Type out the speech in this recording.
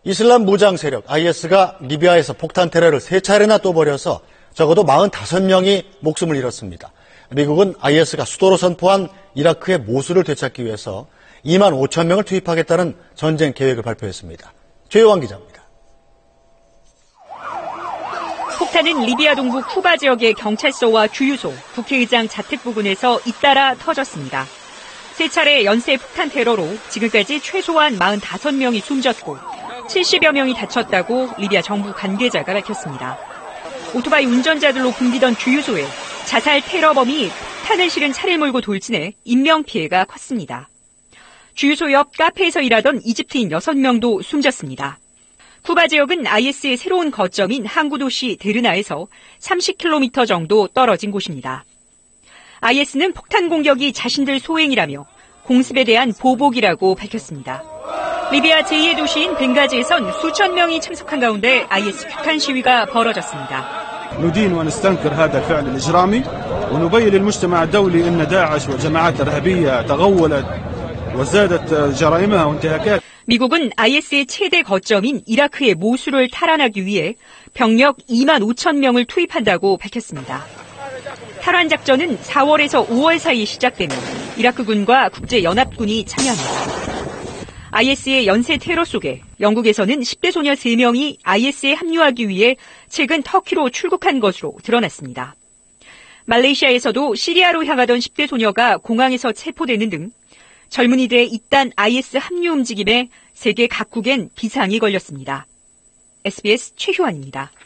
이슬람 무장 세력 IS가 리비아에서 폭탄 테러를 3차례나 또 벌여서 적어도 45명이 목숨을 잃었습니다. 미국은 IS가 수도로 선포한 이라크의 모술을 되찾기 위해서 2만 5천 명을 투입하겠다는 전쟁 계획을 발표했습니다. 최요한 기자입니다. 폭탄은 리비아 동부 쿠바 지역의 경찰서와 주유소, 국회의장 자택 부근에서 잇따라 터졌습니다. 3차례 연쇄 폭탄 테러로 지금까지 최소한 45명이 숨졌고 70여 명이 다쳤다고 리비아 정부 관계자가 밝혔습니다. 오토바이 운전자들로 붐비던 주유소에 자살 테러범이 폭탄을 실은 차를 몰고 돌진해 인명피해가 컸습니다. 주유소 옆 카페에서 일하던 이집트인 6명도 숨졌습니다. 쿠바 지역은 IS의 새로운 거점인 항구 도시 데르나에서 30km 정도 떨어진 곳입니다. IS는 폭탄 공격이 자신들 소행이라며 공습에 대한 보복이라고 밝혔습니다. 리비아 제2의 도시인 벵가지에선 수천 명이 참석한 가운데 IS 규탄 시위가 벌어졌습니다. ندين ونستنكر هذا الفعل الإجرامي ونبين للمجتمع الدولي أن داعش وجماعات إرهابية تغولت وزادت جرائمها وانتهاكات. 미국은 IS의 최대 거점인 이라크의 모술을 탈환하기 위해 병력 2만 5천 명을 투입한다고 밝혔습니다. 탈환 작전은 4월에서 5월 사이에 시작되며 이라크군과 국제연합군이 참여합니다. IS의 연쇄 테러 속에 영국에서는 10대 소녀 3명이 IS에 합류하기 위해 최근 터키로 출국한 것으로 드러났습니다. 말레이시아에서도 시리아로 향하던 10대 소녀가 공항에서 체포되는 등 젊은이들의 잇단 IS 합류 움직임에 세계 각국엔 비상이 걸렸습니다. SBS 최효환입니다.